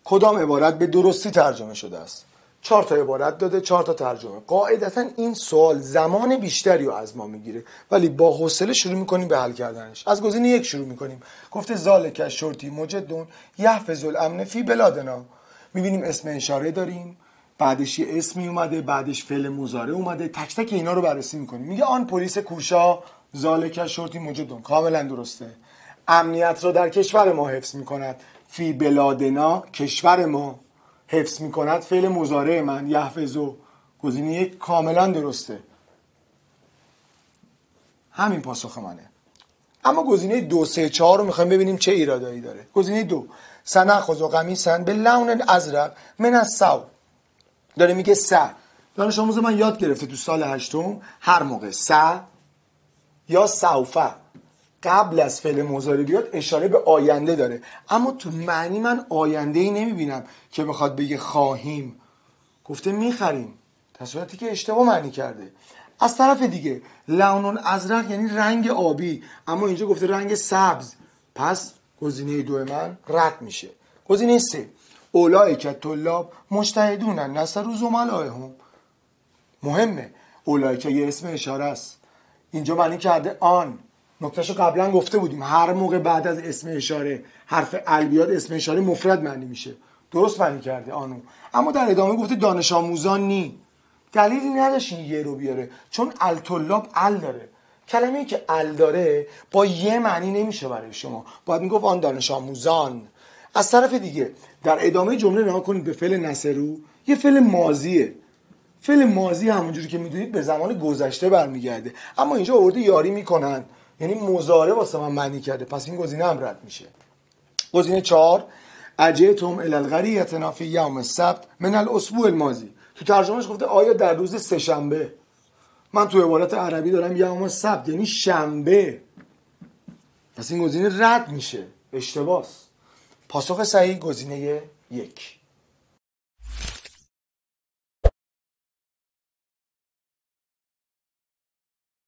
کدام عبارت به درستی ترجمه شده است؟ 4 تا عبارت داده، 4 تا ترجمه. قاعدتا این سوال زمان بیشتری رو از ما میگیره، ولی با حوصله شروع میکنیم به حل کردنش. از گزینه 1 شروع میکنیم. گفته ذالک شرطی مجدون یحفظ الامن فی بلادنا. میبینیم اسم اشاره داریم، بعدش یه اسمی اومده، بعدش فعل مضارع اومده، تک تک اینا رو بررسی میکنیم. میگه آن پلیس کوشا ذالک شرطی مجدون، کاملا درسته. امنیت رو در کشور ما حفظ میکند. فی بلادنا، کشور ما حفظ میکند، فعل مضارع من یحفظو، گزینه 1 کاملا درسته. همین پاسخ منه. اما گزینه 2 3 4 رو میخوایم ببینیم چه ایرادایی داره. گزینه 2 سنخذ قمیصا باللون الازرق من الثوب. داره میگه دانش آموز من یاد گرفته تو سال 8 هر موقع یا سوف قبل از فعل مضارع بیاد اشاره به آینده داره، اما تو معنی من آینده ای نمیبینم که بخواد بگه خواهیم. گفته میخریم، در صورتی که اشتباه معنی کرده. از طرف دیگه لون ازرق یعنی رنگ آبی، اما اینجا گفته رنگ سبز، پس گزینه 2 من رد میشه. گزینه 3 اولئک طلاب مجتهدون نصروا زملائهم. مهمه، اولئک یه اسم اشاره است، اینجا معنی کرده آن. نکتهشو قبلا گفته بودیم، هر موقع بعد از اسم اشاره حرف ال بیاد اسم اشاره مفرد معنی میشه. درست معنی کرده آنو، اما در ادامه گفته دانش آموزان نی. دلیلی نداشت این یه رو بیاره، چون الطلاب ال داره. کلمه‌ای که ال داره با یه معنی نمیشه برای شما، باید میگفت آن دانش آموزان. از طرف دیگه در ادامه جمله نگاه کنید به فعل نصرو، یه فعل ماضیه. فعل ماضی همونجوری که میدونید به زمان گذشته برمیگرده، اما اینجا آورده یاری میکنن، یعنی مضارع واسه من معنی کرده، پس این گزینه هم رد میشه. گزینه 4 اجئتم الی القریة فی یوم السبت من الاسبوع الماضی. تو ترجمهش گفته آیا در روز سه‌شنبه. من تو عبارت عربی دارم یوم السبت یعنی شنبه، پس این گزینه رد میشه، اشتباهه. پاسخ صحیح گزینه 1.